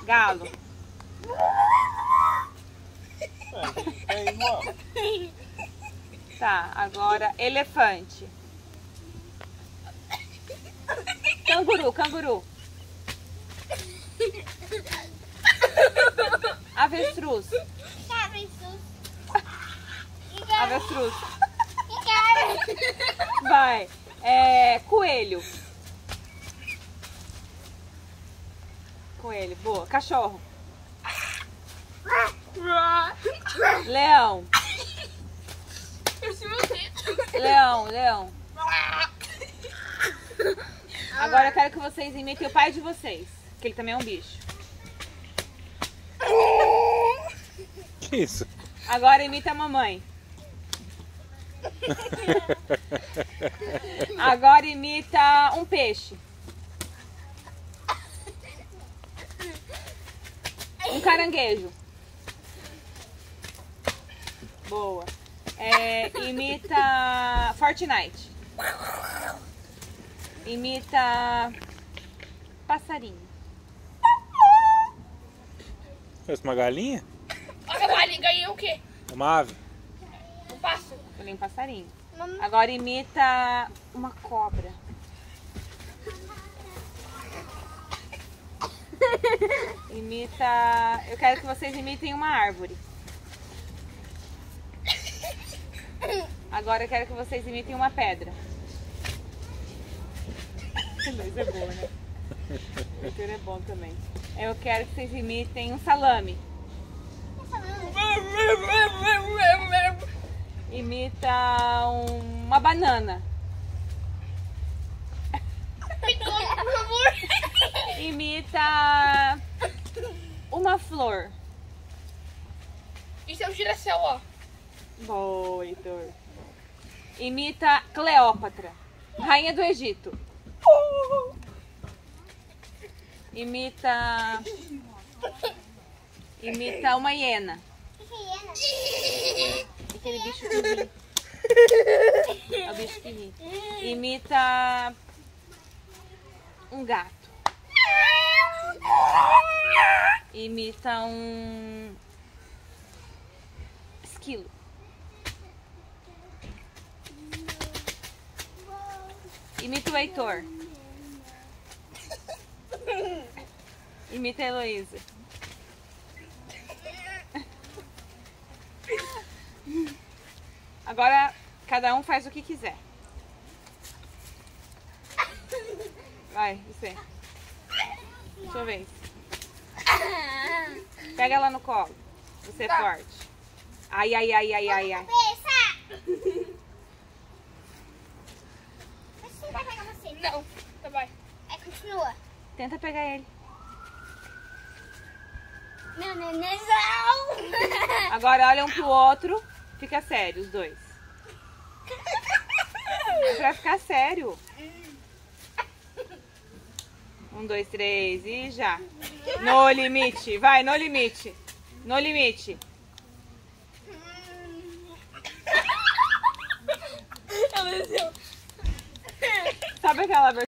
Galo. É igual. Tá, agora elefante. Canguru, canguru. Avestruz. Avestruz. Vai. Coelho. Coelho, boa. Cachorro. Leão. Leão, leão. Agora eu quero que vocês imitem o pai de vocês, que ele também é um bicho. Que isso? Agora imita a mamãe. Agora imita um peixe. Um caranguejo. Boa. Imita Fortnite. Imita passarinho. Parece uma galinha? Olha, galinha, ganhei o quê? Uma ave? Um pássaro. Falei um passarinho. Agora imita uma cobra. Imita... Eu quero que vocês imitem uma árvore. Agora eu quero que vocês imitem uma pedra. Mas é boa, né? Esse é bom também. Eu quero que vocês imitem um salame. Imita uma banana. Por favor. Imita uma flor. Isso é um girassol, ó. Boa, Heitor. Imita Cleópatra, rainha do Egito. Imita uma hiena. Aquele bicho que ri. É o bicho que ri. Imita um gato. Imita um esquilo. Imita o Heitor. Imita a Heloísa. Agora cada um faz o que quiser. Vai, você. Sua vez. Pega ela no colo. Você é forte. Ai, ai, ai, ai, ai, ai. Vai pegar você. Não, tá bom. Continua. Tenta pegar ele. Meu nenenzão. Agora olha um pro outro. Fica sério, os dois. É pra ficar sério. 1, 2, 3 e já. No limite. Vai, no limite. No limite. Sabe aquela